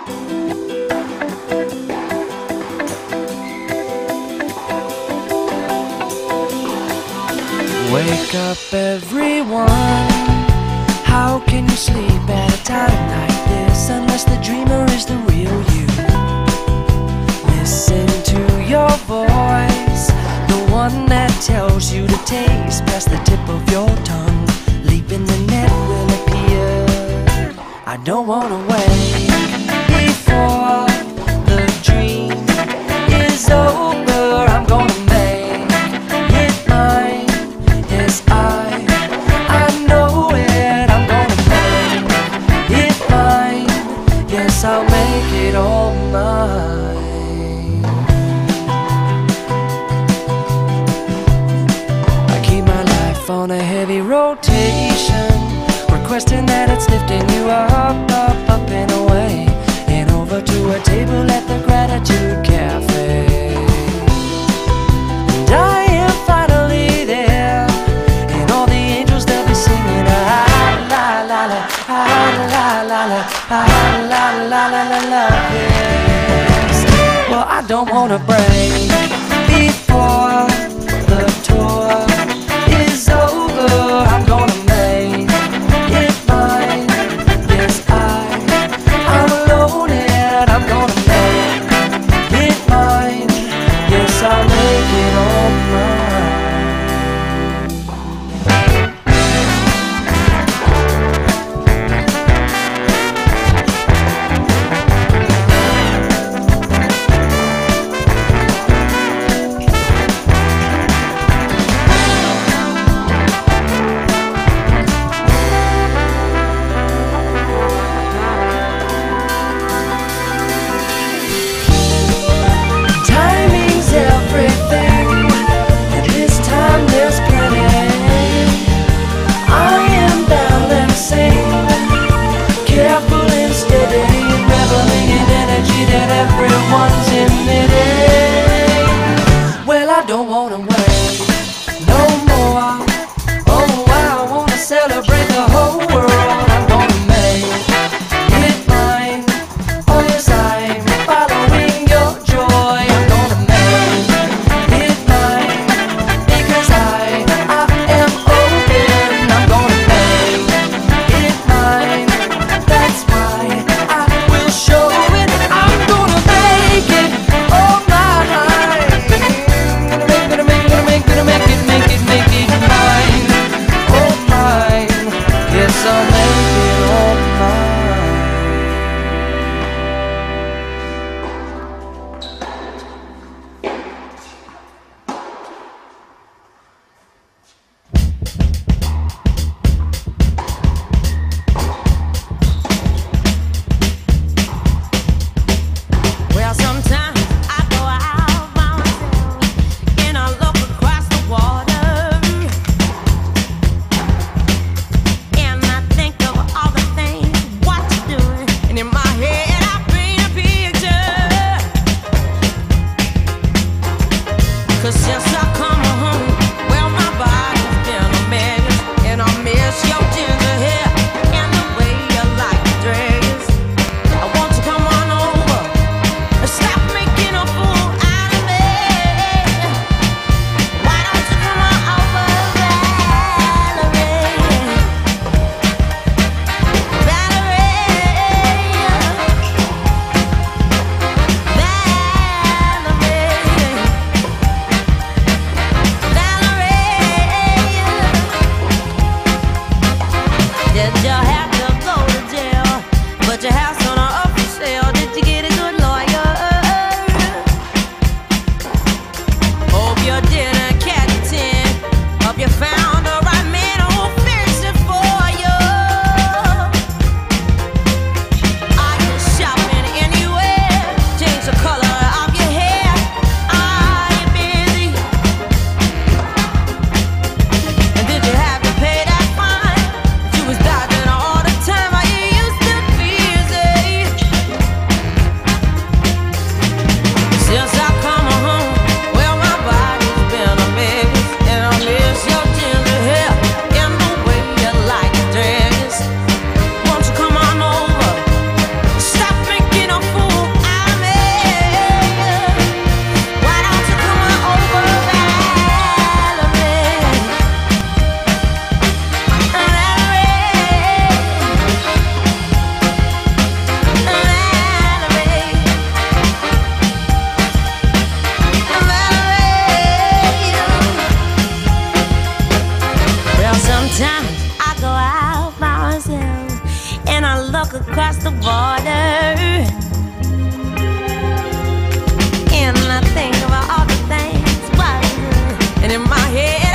Wake up everyone, how can you sleep at a time like this unless the dreamer is the real you? Listen to your voice, the one that tells you to taste past the tip of your tongue. Leap in the net will appear. I don't wanna wait before the dream is over. I'm gonna make it mine. Yes, I know it. I'm gonna make it mine. Yes, I'll make it all mine. I keep my life on a heavy rotation, requesting that it's lifting you up, up, up and away, and over to a table at the Gratitude Cafe. And I am finally there, and all the angels they'll be singing ah la la la, ah la la la, ah la la la la la. Yes. Well, I don't wanna break before the tour is over. I'm gonna make it mine. Yes, I'm alone and I'm gonna make it mine. Yes, I'll make it all mine. Timing's everything, and this time there's plenty. I am balancing, careful and steady, reveling in energy that everyone's emitting. Well, I don't wanna wait no more. Oh, I wanna celebrate the whole world. I'm gonna make it mine. Oh, yes, I'm following your joy. I'm gonna make it mine because I am open. I'm gonna make it mine. That's why I will show it. I'm gonna make it all mine. Gonna make it mine. All mine. Yes, I'll make it all mine. Well, sometimes I go out by myself and I look across the water, and I think of all the things what you're doing, and in my head I paint a picture. 'Cause since I come home, well, my body's been a mess, and I miss your ginger hair and the way you like to dress. I want you to come on over and stop making a fool out of me. Why don't you come on over, Valerie? Did you have to go to jail? But your house on a up for sale. Did you get a good lawyer? Hope you didn't catch a 10. Hope you found the right man who'll fix it for you. Are you shopping anywhere? Change the color of your hair. Are you busy? And did you have to pay that fine? You was dodging all the time. Are you used to busy? walk across the border, and I think about all the things, and in my head